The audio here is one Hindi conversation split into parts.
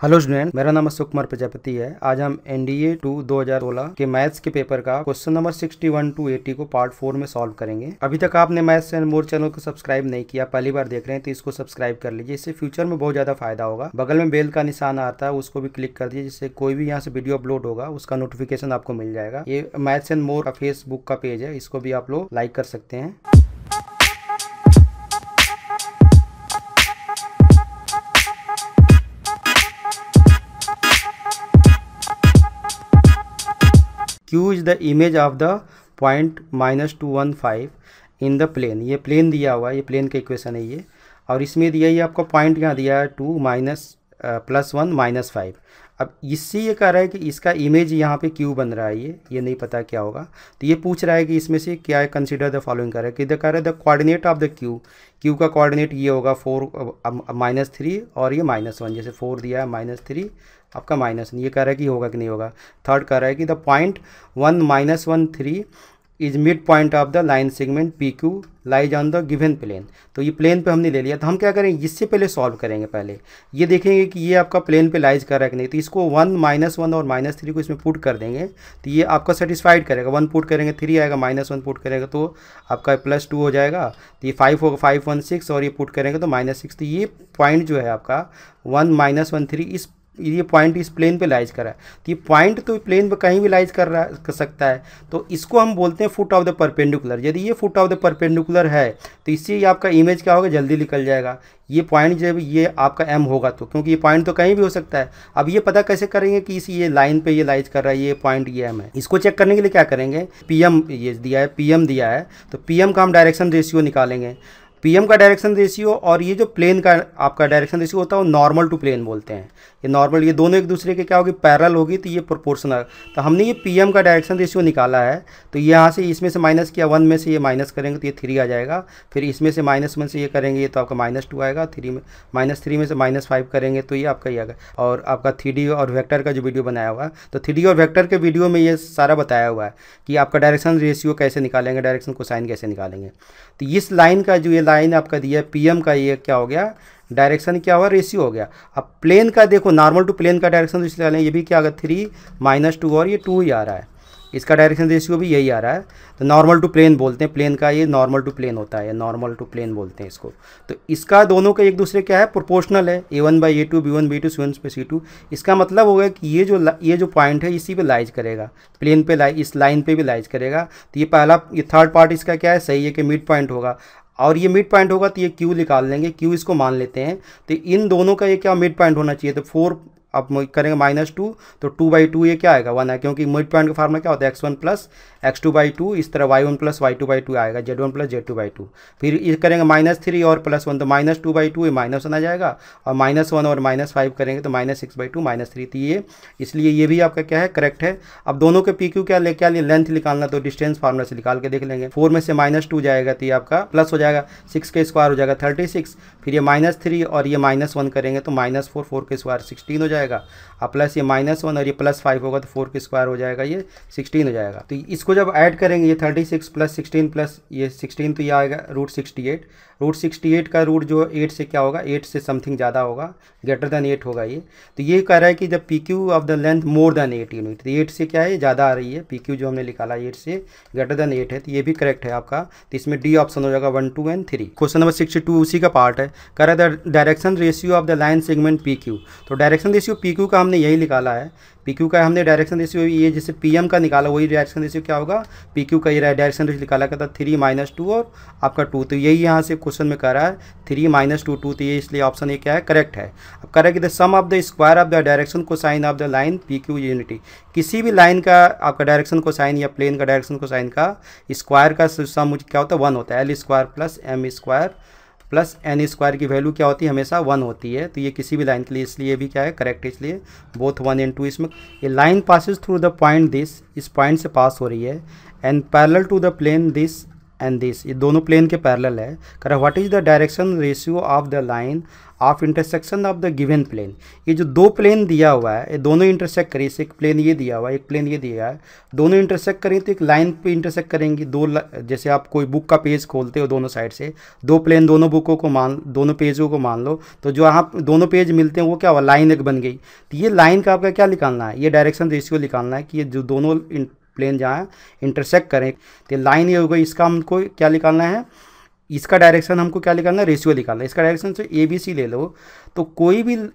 हेलो स्टूडेंट, मेरा नाम प्रजापति है। आज हम NDA 2 2016 के मैथ्स के पेपर का क्वेश्चन नंबर 61 to 80 को पार्ट 4 में सॉल्व करेंगे। अभी तक आपने मैथ्स एंड मोर चैनल को सब्सक्राइब नहीं किया, पहली बार देख रहे हैं तो इसको सब्सक्राइब कर लीजिए, इससे फ्यूचर में बहुत ज्यादा फायदा होगा। बगल में बेल का निशान आता है, उसको भी क्लिक कर दीजिए, जिससे कोई भी यहाँ से वीडियो अपलोड होगा उसका नोटिफिकेशन आपको मिल जाएगा। ये मैथ्स एंड मोर का फेसबुक का पेज है, इसको भी आप लोग लाइक कर सकते हैं। Q is the image of the point -215 in the plane. ये प्लेन दिया हुआ है, ये प्लेन का इक्वेशन है ये, और इसमें दिया ये आपका पॉइंट यहाँ दिया है 2 +1 -5। अब इससे ये कह रहा है कि इसका इमेज यहाँ पे Q बन रहा है, ये नहीं पता क्या होगा, तो ये पूछ रहा है कि इसमें से क्या है, कंसीडर द फॉलोइंग कर रहा है कि कह रहा है the coordinate of the Q का कोऑर्डिनेट ये होगा 4 -3 और ये -1, जैसे 4 दिया है -3 आपका -1, ये कह रहा है कि होगा कि नहीं होगा। थर्ड कह रहा है कि the point 1 -13 is mid point of the line segment PQ lies on the given plane. तो ये प्लेन पे हमने ले लिया, तो हम क्या करेंगे, इससे पहले सॉल्व करेंगे। पहले ये देखेंगे कि ये आपका प्लेन पे लाइज कर रहा है कि नहीं, तो इसको 1 -1 और -3 को इसमें पुट कर देंगे, तो ये आपका सेटिस्फाइड करेगा। 1 पुट करेंगे 3 आएगा, -1 पुट करेगा तो आपका +2 हो जाएगा, तो ये 5 होगा, 5 1 6, और ये पुट करेंगे तो -6। तो ये पॉइंट जो है आपका 1 -13 ये पॉइंट इस प्लेन पे लाइज कर रहा है, तो ये पॉइंट तो प्लेन पे कहीं भी लाइज कर सकता है, तो इसको हम बोलते हैं फुट ऑफ द परपेंडिकुलर। यदि ये फुट ऑफ द परपेंडिकुलर है तो इससे आपका इमेज क्या होगा, जल्दी निकल जाएगा। ये पॉइंट जब ये आपका M होगा तो, क्योंकि ये पॉइंट तो कहीं भी हो सकता है। अब ये पता कैसे करेंगे कि इस ये लाइन पे ये लाइज कर रहा है, ये पॉइंट ये M है। इसको चेक करने के लिए क्या करेंगे, PM ये दिया है, PM दिया है, तो PM का हम डायरेक्शन रेशियो निकालेंगे। PM का डायरेक्शन रेशियो और ये जो प्लेन का आपका डायरेक्शन रेशियो होता है वो नॉर्मल टू प्लेन बोलते हैं। ये नॉर्मल, ये दोनों एक दूसरे के क्या होगी, पैरेलल होगी, तो ये प्रोपोर्शनल। तो हमने ये PM का डायरेक्शन रेशियो निकाला है, तो यहाँ से इसमें से माइनस किया, 1 में से ये माइनस करेंगे तो ये 3 आ जाएगा, फिर इसमें से -1 से ये करेंगे तो आपका -2 आएगा, 3 में -3 में से -5 करेंगे तो ये आपका ये आएगा। और आपका 3D और वेक्टर का जो वीडियो बनाया हुआ है, तो 3D और वेक्टर के वीडियो में ये सारा बताया हुआ है कि आपका डायरेक्शन रेशियो कैसे निकालेंगे, डायरेक्शन कोसाइन कैसे निकालेंगे। तो इस लाइन का जो ये लाइन आपका दिया है PM का, ये क्या हो गया, डायरेक्शन क्या हुआ, रेशियो हो गया। अब प्लेन का देखो, नॉर्मल टू प्लेन का डायरेक्शन रेशियो ये भी क्या होगा, 3 -2 और ये 2 ही आ रहा है, इसका डायरेक्शन रेशियो भी यही आ रहा है। तो नॉर्मल टू प्लेन बोलते हैं, प्लेन का ये नॉर्मल टू प्लेन होता है, नॉर्मल टू प्लेन बोलते हैं इसको। तो इसका दोनों का एक दूसरे क्या है, प्रोपोर्शनल है, A1/A2 B1 B2 C1/C2। इसका मतलब होगा कि ये जो पॉइंट है इसी पे लाइज करेगा, प्लेन पे इस लाइन पे भी लाइज करेगा। तो ये थर्ड पार्ट इसका क्या है, सही है कि मिड पॉइंट होगा, और ये मिड पॉइंट होगा तो ये Q निकाल लेंगे, Q इसको मान लेते हैं। तो इन दोनों का ये क्या मिड पॉइंट होना चाहिए, तो 4 अब करेंगे -2 तो 2/2 ये क्या आएगा, 1 है, क्योंकि मिड पॉइंट का फार्मूला क्या होता है, x1 + x2/2, इस तरह y1 + y2/2 आएगा, z1 + z2/2। फिर ये करेंगे -3 और +1 तो -2/2 ये -1 आ जाएगा, और -1 और -5 करेंगे तो -6/2 -3। तो ये इसलिए ये भी आपका क्या है, करेक्ट है। अब दोनों के PQ क्या लेंथ निकालना, तो डिस्टेंस फार्मूला से निकाल के देख लेंगे। 4 में से -2 जाएगा तो ये आपका प्लस हो जाएगा, 6 के स्क्वायर हो जाएगा 36, फिर ये -3 और ये -1 करेंगे तो -4, 4 के स्क्वायर 16 हो जाएगा, अब प्लस ये -1 और ये +5 होगा तो 4 के स्क्वायर हो जाएगा, ये 16 हो जाएगा। तो इसको जब ऐड करेंगे, ये 36 + 16 + ये 16, तो ये आएगा √68। √68 का रूट जो 8 से क्या होगा, 8 से समथिंग ज़्यादा होगा, ग्रेटर देन 8 होगा ये। तो ये कह रहा है कि जब PQ of the length more than 8 unit, तो 8 से क्या है, ज़्यादा आ रही है, PQ जो हमने निकाला 8 से ग्रेटर देन 8 है, तो ये भी करेक्ट है आपका। तो इसमें D ऑप्शन हो जाएगा 1 2 एंड 3। क्वेश्चन नंबर 62 उसी का पार्ट है, कह रहा है the direction ratio of the line segment PQ। तो डायरेक्शन रेशियो PQ का हमने यही निकाला है, PQ का हमने डायरेक्शन रेशियो ये जैसे PM का निकाला, वही डायरेक्शन रेशियो क्या होगा, PQ का ये डायरेक्शन रेशियो निकाला कहता 3 -2 और आपका 2। तो यही यहाँ से क्वेश्चन में कह रहा है 3 -2 2, तो ये इसलिए ऑप्शन ये क्या है, करेक्ट है। अब कह रहा है कि the sum of the square of the direction cosine of the line PQ unity. किसी भी लाइन का आपका डायरेक्शन कोसाइन या प्लेन का डायरेक्शन कोसाइन का स्क्वायर का सम क्या होता है, 1 होता है। L² + M² + N² की वैल्यू क्या होती है, हमेशा 1 होती है। तो ये किसी भी लाइन के लिए, इसलिए भी क्या है, करेक्ट है, इसलिए बोथ 1 एंड 2। इसमें ये line passes through the point this, इस पॉइंट से पास हो रही है, and parallel to the plane this and this, ये दोनों प्लेन के पैरेलल है। कह रहा what is the direction ratio of the line of intersection of the given plane. ये जो दो प्लेन दिया हुआ है ये दोनों इंटरसेक्ट करें, एक प्लेन ये दिया हुआ है एक प्लेन ये दिया है, दोनों इंटरसेक्ट करें तो एक लाइन पे इंटरसेक्ट करेंगी। जैसे आप कोई बुक का पेज खोलते हो दोनों साइड से, दो प्लेन दोनों बुकों को दोनों पेजों को मान लो, तो जो आप दोनों पेज मिलते हैं वो क्या हुआ, लाइन एक बन गई। तो ये लाइन का आपका क्या निकालना है, ये डायरेक्शन रेशियो निकालना है कि ये जो दोनों प्लेन जहाँ इंटरसेक्ट करें तो लाइन ये हो गई। इसका हमको क्या निकालना है, इसका डायरेक्शन हमको क्या निकालना है, रेशियो निकालना है। इसका डायरेक्शन से ए बी सी ले लो, तो कोई भी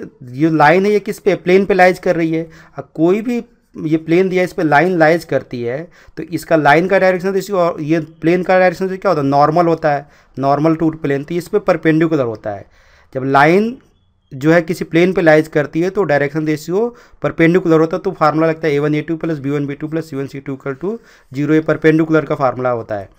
ये लाइन है ये किस पे, प्लेन पे लाइज कर रही है। कोई भी ये प्लेन दिया है इस पे लाइन लाइज करती है, तो इसका लाइन का डायरेक्शन रेशियो और ये प्लेन का डायरेक्शन रेशियो क्या होता है, नॉर्मल होता है, नॉर्मल टू प्लेन, तो इस पे परपेंडिकुलर होता है। जब लाइन जो है किसी प्लेन पे लाइज करती है तो डायरेक्शन रेशियो परपेंडिकुलर होता है, तो फार्मूला लगता है A1A2 plus B1B2 plus C1C2 equal to 0। ये परपेंडिकुलर का फार्मूला होता है।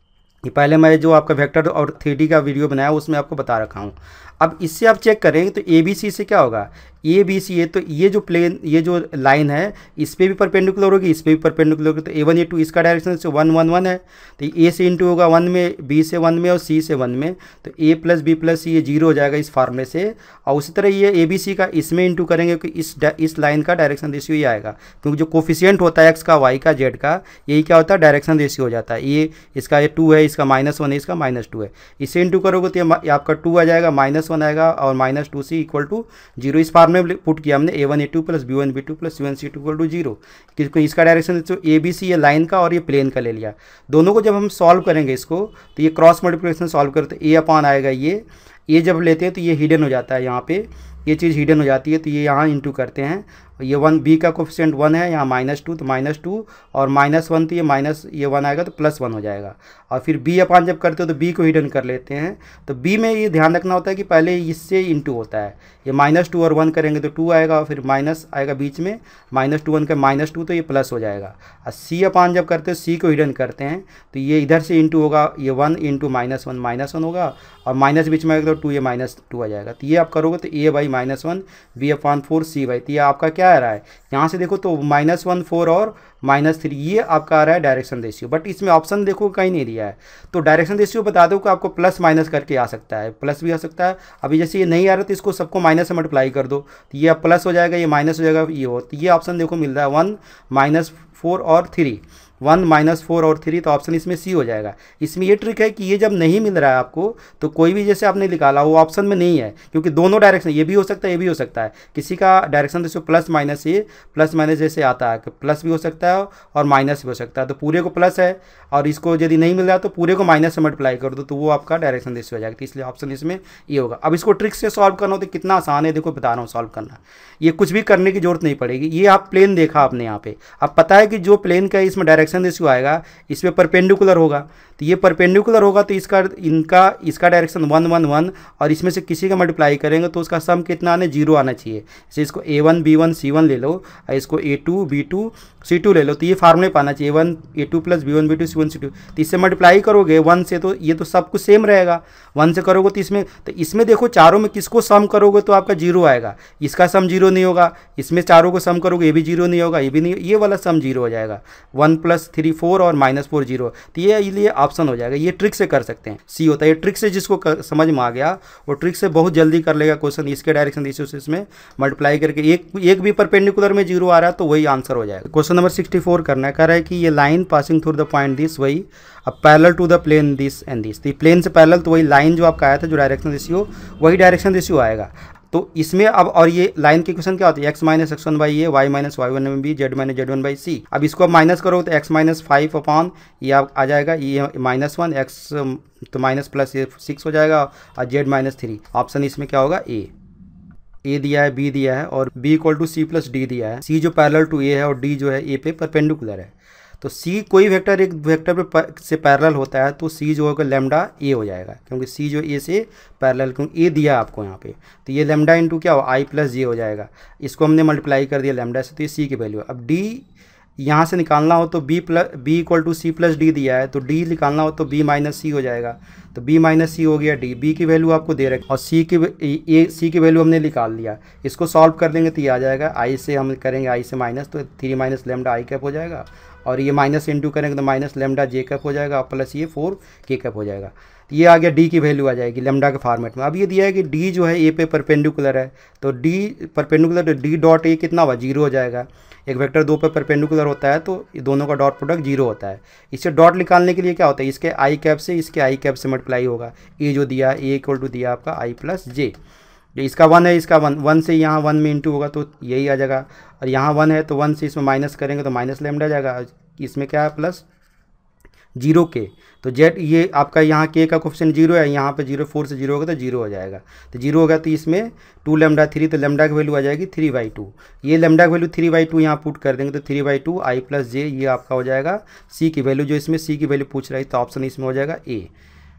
ये पहले मैं जो आपका वेक्टर और 3D का वीडियो बनाया उसमें आपको बता रखा हूँ। अब इससे आप चेक करेंगे तो ए बी सी से क्या होगा, ए बी सी है तो ये जो प्लेन ये जो लाइन है इस पर भी परपेंडिकुलर होगी, इस पर भी परपेंडिकुलर होगी। तो A1A2 इसका डायरेक्शन से 1 1 1 है, तो ए से इंटू होगा 1 में, बी से 1 में और सी से 1 में, तो A plus B plus C ये 0 हो जाएगा इस फार्मूले से। और उसी तरह ये ए बी सी का इसमें इंटू करेंगे कि इस लाइन का डायरेक्शन रेशियो ये आएगा, क्योंकि जो कोफिशिएंट होता है एक्स का वाई का जेड का यही क्या होता है, डायरेक्शन रेशियो हो जाता है। ये इसका ये 2 है, इसका -1 है, इसका -2 है, इसे इंटू करोगे तो ये आपका 2 आ जाएगा, -1 आएगा और -2c इक्वल टू 0। इस फार्मूले में पुट किया हमने A1A2 plus B1B2 plus C1C2 equal to 0, क्योंकि इसका डायरेक्शन तो ए बी सी ये लाइन का और ये प्लेन का ले लिया। दोनों को जब हम सॉल्व करेंगे इसको तो ये क्रॉस मल्टीप्लिकेशन सॉल्व करते तो A अपॉन आएगा, ये जब लेते हैं तो ये हिडन हो जाता है, यहाँ पे ये चीज़ हिडन हो जाती है, तो ये यहाँ इंटू करते हैं। ये 1 बी का कोफिशिएंट 1 है, यहाँ -2 तो -2 और -1 तो ये 1 आएगा तो +1 हो जाएगा। और फिर बी अपान जब करते हो तो बी को हिडन कर लेते हैं। तो बी में ये ध्यान रखना होता है कि पहले इससे इंटू होता है, ये -2 और 1 करेंगे तो 2 आएगा और फिर माइनस आएगा बीच में, -2 1 का -2 तो ये प्लस हो जाएगा। और सी अपान जब करते हो सी को हिडन करते हैं तो ये इधर से इंटू होगा, ये 1 इंटू -1 होगा और माइनस बीच में आएगा तो 2 ये -2 आ जाएगा। तो ये आप करोगे तो A by -1 B upon 4 C by, तो ये आपका क्या आ रहा है, यहाँ से देखो तो -1 4 और -3 ये आपका आ रहा है डायरेक्शन रेशियो। बट इसमें ऑप्शन देखो कहीं नहीं दिया है, तो डायरेक्शन रेशियो बता दो कि आपको प्लस माइनस करके आ सकता है, प्लस भी आ सकता है। अभी जैसे ये नहीं आ रहा तो इसको सबको माइनस से मल्टीप्लाई कर दो, तो ये प्लस हो जाएगा, ये माइनस हो जाएगा, ये हो, तो ये ऑप्शन देखो मिल रहा है 1 -4 और 3, 1 -4 और 3, तो ऑप्शन इसमें सी हो जाएगा। इसमें ये ट्रिक है कि ये जब नहीं मिल रहा है आपको तो कोई भी जैसे आपने निकाला वो ऑप्शन में नहीं है, क्योंकि दोनों डायरेक्शन ये भी हो सकता है ये भी हो सकता है। किसी का डायरेक्शन जैसे प्लस माइनस जैसे आता है कि प्लस भी हो सकता है और माइनस भी हो सकता है, तो पूरे को प्लस है और इसको यदि नहीं मिल रहा तो पूरे को माइनस से मल्टीप्लाई कर दो, तो वो आपका डायरेक्शन रेशियो हो जाएगा। तो इसलिए ऑप्शन इसमें ये होगा। अब इसको ट्रिक से सॉल्व करना हो तो कितना आसान है, देखो बता रहा हूँ सॉल्व करना, ये कुछ भी करने की जरूरत नहीं पड़ेगी। ये आप प्लेन देखा आपने यहाँ पे, अब पता है कि जो प्लेन का इसमें डायरेक्शन रेशियो आएगा इसमें परपेंडिकुलर होगा, तो ये परपेंडिकुलर होगा तो इसका डायरेक्शन 1 1 1 और इसमें से किसी का मल्टीप्लाई करेंगे तो उसका सम कितना आना, 0 आना चाहिए। जैसे इसको A1 B1 C1 ले लो और इसको A2 B2 C2 ले लो, तो ये फार्मूले पाना चाहिए A1 A2 plus B1 B2 C1 C2। तो इससे मल्टीप्लाई करोगे 1 से तो ये तो सब कुछ सेम रहेगा, 1 से करोगे तो इसमें देखो चारों में किसको सम करोगे तो आपका 0 आएगा, इसका सम 0 नहीं होगा, इसमें चारों को सम करोगे ये भी 0 नहीं होगा, ये भी नहीं, ये वाला सम 0 हो जाएगा। 1 + 3 4 और -4 0, तो ये ऑप्शन हो जाएगा। ये ट्रिक से कर सकते हैं, सी होता है। ये ट्रिक से जिसको समझ में आ गया वो ट्रिक से बहुत जल्दी कर लेगा क्वेश्चन। इसके डायरेक्शन रेशियो से इसमें मल्टीप्लाई करके एक भी परपेंडिकुलर में 0 आ रहा है तो वही आंसर हो जाएगा। क्वेश्चन नंबर 64 करना है, कह रहा है कि ये line passing through the point this वही अब parallel to the plane this and this, तो प्लेन से पैरेलल तो वही लाइन जो आपका आया था जो डायरेक्शन रेशियो वही डायरेक्शन रेशियो आएगा। तो इसमें अब और ये लाइन की क्वेश्चन क्या होती है, x - x1/a y - y1/b z - z1/c। अब इसको आप माइनस करो तो x - 5 अपॉन ये आ जाएगा, ये -1 x तो माइनस प्लस ये 6 हो जाएगा और z - 3। ऑप्शन इसमें क्या होगा, ए दिया है, बी दिया है और b = c + d दिया है। c जो पैरेलल टू a है और d जो है a पे परपेंडिकुलर है। तो c कोई वेक्टर एक वेक्टर पे से पैरेलल होता है तो c जो होगा लैम्डा a हो जाएगा, क्योंकि c जो a से पैरेलल, क्योंकि a दिया आपको यहाँ पे, तो ये लैम्डा इंटू क्या हो i + j हो जाएगा। इसको हमने मल्टीप्लाई कर दिया लैम्डा से, तो ये c की वैल्यू। अब d यहाँ से निकालना हो तो B equal to C plus D दिया है, तो डी निकालना हो तो बी माइनस सी हो जाएगा, तो बी माइनस सी हो गया डी। बी की वैल्यू आपको दे रखी और सी की वैल्यू हमने निकाल लिया। इसको सॉल्व कर देंगे तो ये आ जाएगा, आई से हम करेंगे आई से माइनस, तो 3 माइनस लेमडा आई कैप हो जाएगा, और ये माइनस इंटू करेंगे तो माइनस लेमडा जे कैप हो जाएगा, प्लस ये 4 के कैप हो जाएगा। ये आ गया डी की वैल्यू आ जाएगी लेमडा के फॉर्मेट में। अब ये दिया है कि डी जो है ए पे परपेंडिकुलर है, तो डी परपेंडिकुलर, तो डी डॉट ए कितना हुआ, 0 हो जाएगा। एक वेक्टर 2 पे परपेंडिकुलर होता है तो दोनों का डॉट प्रोडक्ट 0 होता है। इससे डॉट निकालने के लिए क्या होता है, इसके आई कैप से इसके आई कैप से मल्टीप्लाई होगा। ए जो दिया ए इक्वल टू दिया आपका आई प्लस जे, इसका 1 है, इसका 1 से यहाँ 1 में इंटू होगा तो यही आ जाएगा, और यहाँ 1 है तो 1 से इसमें माइनस करेंगे तो माइनस लेमडा आ जाएगा, इसमें क्या है प्लस 0 के, तो जेड ये आपका यहाँ के का कोफिशिएंट 0 है, यहाँ पे 0 4 से 0 होगा तो 0 हो जाएगा, तो 0 होगा तो इसमें 2 लेमडा 3, तो लेमडा की वैल्यू आ जाएगी 3/2। ये लेमडा की वैल्यू 3/2 यहाँ पुट कर देंगे तो 3/2 आई प्लस जे, ये आपका हो जाएगा सी की वैल्यू, जो इसमें सी की वैल्यू पूछ रहा है तो ऑप्शन इसमें हो जाएगा ए।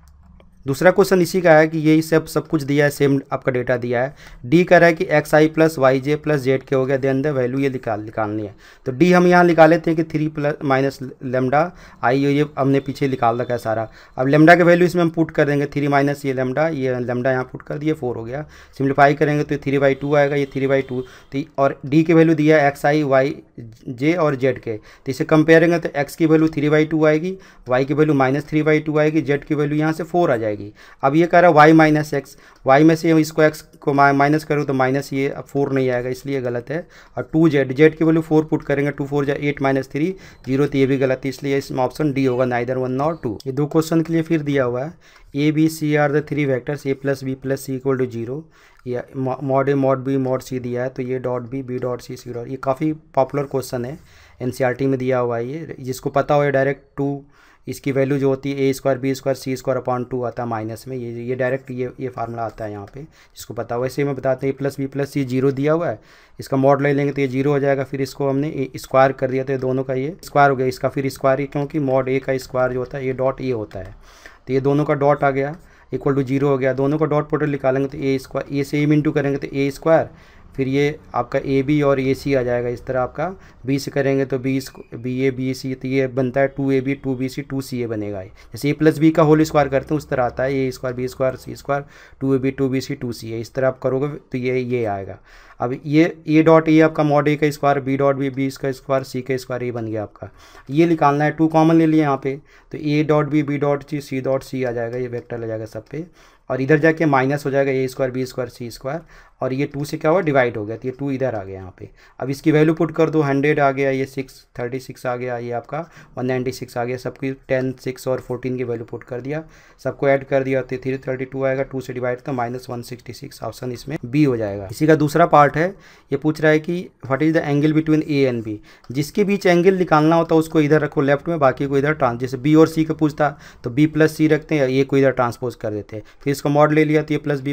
दूसरा क्वेश्चन इसी का है कि यही सब कुछ दिया है, सेम आपका डेटा दिया है। डी कह रहा है कि X I plus Y J plus Z के हो गया, देन द वैल्यू ये निकालनी है। तो डी हम यहाँ निकाल लेते हैं कि 3 प्लस माइनस लेमडा आई, ये हमने पीछे निकाल रखा है सारा। अब लेमडा के वैल्यू इसमें हम पुट कर देंगे, 3 माइनस ये लेमडा यहाँ पुट कर दिए 4 हो गया। सिम्प्लीफाई करेंगे तो 3/2 आएगा, ये 3/2, तो और डी की वैल्यू दिया है एक्स आई वाई जे और जेड के, तो इसे कंपेयर करेंगे तो एक्स की वैल्यू 3/2 आएगी, वाई की वैल्यू -3/2 आएगी, जेड की वैल्यू यहाँ से 4 आ जाएगी। अब ये कह रहा है वाई माइनस एक्स, वाई में से इसको एक्स को माइनस करूँ तो माइनस ये 4 नहीं आएगा, इसलिए गलत है। और 2 जेड, जेड की वैल्यू 4 पुट करेंगे, 2 4 8 - 3 0, तो ये भी गलत है, इसलिए इसमें ऑप्शन डी होगा, नाइदर 1 नॉर 2। ये 2 क्वेश्चन के लिए फिर दिया हुआ है A B C are the 3 vectors A plus B plus C equal to 0, या mod A mod B mod C दिया है, तो ये dot B B dot C dot, ये काफ़ी पॉपुलर क्वेश्चन है, एनसीईआरटी में दिया हुआ है ये, जिसको पता हो डायरेक्ट 2 इसकी वैल्यू जो होती है a² b² c² आता है माइनस में, ये डायरेक्ट ये फार्मूला आता है यहाँ पे, जिसको पता हो। वैसे में बताते हैं a plus B plus C 0 दिया हुआ है, इसका मॉड ले लेंगे तो ये 0 हो जाएगा, फिर इसको हमने स्क्वायर कर दिया तो ये दोनों का ये स्क्वायर हो गया, इसका फिर स्क्वायर, क्योंकि मॉड ए का स्क्वायर जो होता है ए डॉट ए होता है, तो ये दोनों का डॉट आ गया इक्वल टू 0 हो गया। दोनों का डॉट प्रोडक्ट निकालेंगे तो ए से ए इंटू करेंगे तो a², फिर ये आपका ए बी और ए सी आ जाएगा, इस तरह आपका बी से करेंगे तो बी ए बी सी, तो ये बनता है 2ab 2bc 2ca बनेगा। जैसे ए प्लस बी का होल स्क्वायर करते हैं उस तरह आता है, a² b² c², 2ab 2bc 2ca, इस तरह आप करोगे तो ये आएगा। अब ये ए डॉट ए आपका मॉड ए का square, B dot B B का स्क्वायर, सी का स्क्वायर, ये बन गया आपका। ये निकालना है, 2 कॉमन ले लिए यहाँ पे, तो A dot B dot C dot C आ जाएगा, ये वेक्टर ले जाएगा सब पे, और इधर जाके माइनस हो जाएगा a² b² c², और ये 2 से क्या हुआ डिवाइड हो गया, तो ये 2 इधर आ गया यहाँ पे। अब इसकी वैल्यू पुट कर दो, 100 आ गया, ये 36 आ गया, ये आपका 196 आ गया, सबकी 10 6 और 14 की वैल्यू पुट कर दिया, सबको ऐड कर दिया तो 332 आएगा, 2 से डिवाइड तो -166, ऑप्शन इसमें बी हो जाएगा। इसी का दूसरा पार्ट है, ये पूछ रहा है कि what is the angle between A and B, जिसके बीच एंगल निकालना होता है उसको इधर रखो लेफ्ट में, बाकी को इधर जैसे बी और सी का पूछता तो बी प्लस सी रखते हैं, ए को इधर ट्रांसपोज कर देते हैं, फिर इसका मॉड ले लिया तो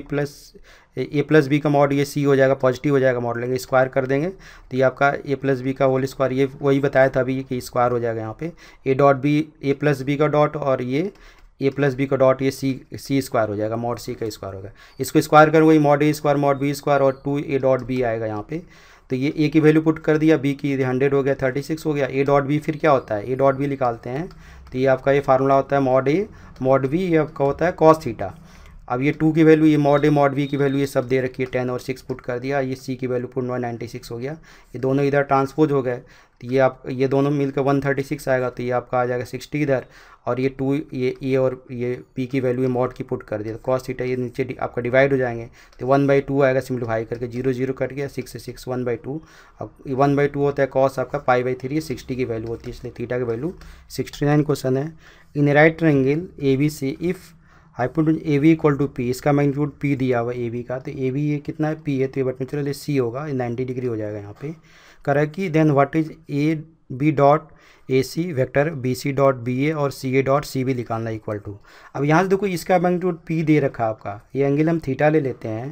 ए प्लस बी का मॉड ये सी हो जाएगा, पॉजिटिव हो जाएगा, मॉड लेंगे स्क्वायर कर देंगे तो ये आपका ए प्लस बी का होल स्क्वायर, ये वही बताया था अभी कि स्क्वायर हो जाएगा यहाँ पे, A dot B A plus B का डॉट और ये ए प्लस बी का डॉट, ये सी स्क्वायर हो जाएगा, मॉड सी का स्क्वायर होगा, इसको स्क्वायर करोगे mod A square mod B square और 2 ए डॉट बी आएगा यहाँ पे। तो ये ए की वैल्यू पुट कर दिया, बी की 100 हो गया, 36 हो गया, ए डॉट बी फिर क्या होता है, ए डॉट बी निकालते हैं तो ये आपका ये फार्मूला होता है मॉड ए मॉड बी, ये आपका होता है कॉस थीटा। अब ये 2 की वैल्यू, ये मॉड ए मॉड बी की वैल्यू ये सब दे रखी है, 10 और 6 पुट कर दिया, ये सी की वैल्यू पुट 96 हो गया, ये दोनों इधर ट्रांसपोज हो गए, तो ये आप ये दोनों मिलकर 136 आएगा, तो ये आपका आ जाएगा 60 इधर, और ये 2 ये और ये पी की वैल्यू मॉड की पुट कर दिया, तो कॉस थीटा ये नीचे आपका डिवाइड हो जाएंगे, तो 1/2 आएगा, सिम्प्लीफाई करके 0 0 कट गया, 6 से 6 1/2, अब 1/2 होता है कॉस आपका π/3, 60 की वैल्यू होती है, इसलिए थीटा की वैल्यू 69 क्वेश्चन है। In right triangle A B C if hypotenuse A B equal to P, इसका मैग्नीट्यूड पी दिया हुआ ए बी का, तो ए बी ये कितना है पी है, तो ये बट नेचुरली सी होगा, 90 डिग्री हो जाएगा यहाँ पे। करें कि then what is A B dot A C vector B C dot B A और C A dot C B निकालना इक्वल टू। अब यहाँ से देखो इसका मैग्नीट्यूड पी दे रखा है आपका, ये एंगल हम थीटा ले लेते हैं,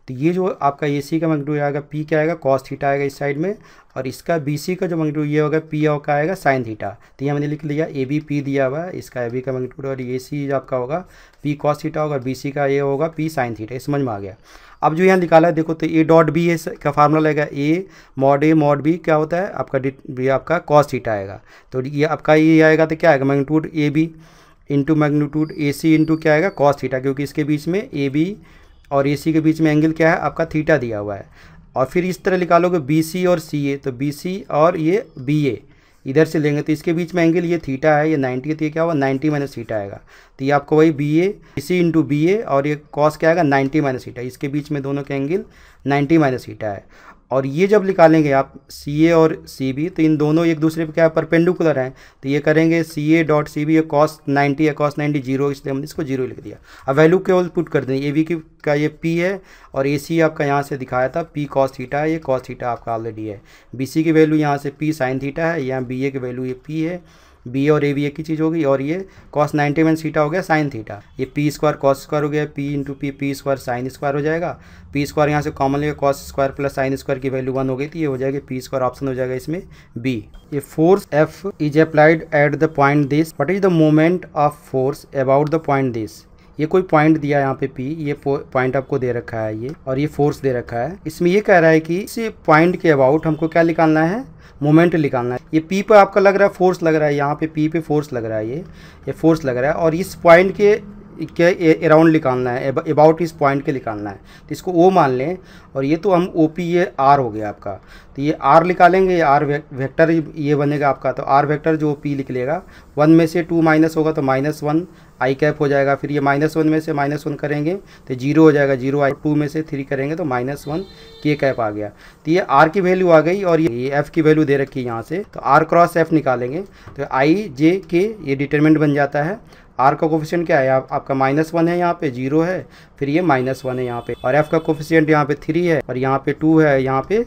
तो ये जो आपका ए सी का मैग्नीट्यूड आएगा पी क्या आएगा कॉस थीटा आएगा इस साइड में, और इसका बी सी का जो मैग्नीट्यूड ये होगा पी का आएगा साइन थीटा। तो यहाँ मैंने लिख लिया ए बी पी दिया हुआ है, इसका ए बी का मैग्नीट्यूड, और ए सी आपका होगा पी कॉस थीटा होगा, बी सी का ये होगा पी साइन थीटा। समझ में आ गया। अब जो यहाँ निकाला है देखो, तो ए डॉट बी का फार्मूला लगेगा ए मॉड बी क्या होता है आपका कॉस थीटा आएगा। तो ये आपका ये आएगा तो क्या आएगा magnitude A B into magnitude A C into क्या आएगा कॉस थीटा, क्योंकि इसके बीच में ए बी और ए सी के बीच में एंगल क्या है आपका थीटा दिया हुआ है। और फिर इस तरह निकालोगे बी सी और सी ए, तो बी सी और ये बी ए इधर से लेंगे तो इसके बीच में एंगल ये थीटा है, ये 90 है, तो ये क्या होगा 90 माइनस थीटा आएगा। तो ये आपको वही B A C into B A और ये कॉस क्या आएगा 90 माइनस थीटा, इसके बीच में दोनों के एंगल 90 माइनस थीटा है। और ये जब निकालेंगे आप सी ए और सी बी, तो इन दोनों एक दूसरे पे क्या परपेंडिकुलर हैं, तो ये करेंगे C A dot C B, ये कॉस 90 है, कॉस 90 जीरो, इसलिए हमने इसको जीरो लिख दिया। अब वैल्यू केवल पुट कर देंगे, ए बी का ये पी है और ए सी आपका यहाँ से दिखाया था पी कॉस थीटा है, ये कॉस थीटा आपका ऑलरेडी है। बी सी की वैल्यू यहाँ से पी साइन थीटा है, यहाँ बी ए की वैल्यू ये पी है, बी और ए बी एक ही चीज़ होगी, और ये कॉस 90 माइनस थीटा हो गया साइन थीटा, ये पी स्क्वायर कॉस स्क्वायर हो गया, P into P square sine square हो जाएगा, पी स्क्वायर यहाँ से कॉमन लेगा, cos square plus sine square की वैल्यू 1 हो गई थी, ये हो जाएगी पी स्क्वायर, ऑप्शन हो जाएगा इसमें बी। ये force F is applied at the point this, what is the moment of force about the point this. ये कोई पॉइंट दिया है यहाँ पे P, ये पॉइंट आपको दे रखा है ये, और ये फोर्स दे रखा है। इसमें ये कह रहा है कि इस पॉइंट के अबाउट हमको क्या निकालना है, मोमेंट निकालना है। ये P पे आपका लग रहा है फोर्स लग रहा है, यहाँ पे P पे फोर्स लग रहा है, ये फोर्स लग रहा है, और इस पॉइंट के अराउंड निकालना है, अबाउट इस पॉइंट के निकालना है। तो इसको O मान लें, और ये तो हम OP ये R हो गया आपका, तो ये R निकालेंगे, ये R वेक्टर ये बनेगा आपका, तो R वेक्टर जो P लिख लेगा, 1 में से 2 माइनस होगा तो -1 आई कैप हो जाएगा, फिर ये -1 में से -1 करेंगे तो 0 हो जाएगा, 0 आई, 2 में से 3 करेंगे तो -1 के कैप आ गया। तो ये R की वैल्यू आ गई, और ये F की वैल्यू दे रखी है यहाँ से, तो R क्रॉस F निकालेंगे तो I J K ये डिटरमिनेंट बन जाता है। R का कोफिशिएंट क्या है आपका -1 है, यहाँ पे 0 है, फिर ये -1 है यहाँ पे, और F का कोफिशिएंट यहाँ पे 3 है, और यहाँ पे 2 है, यहाँ पे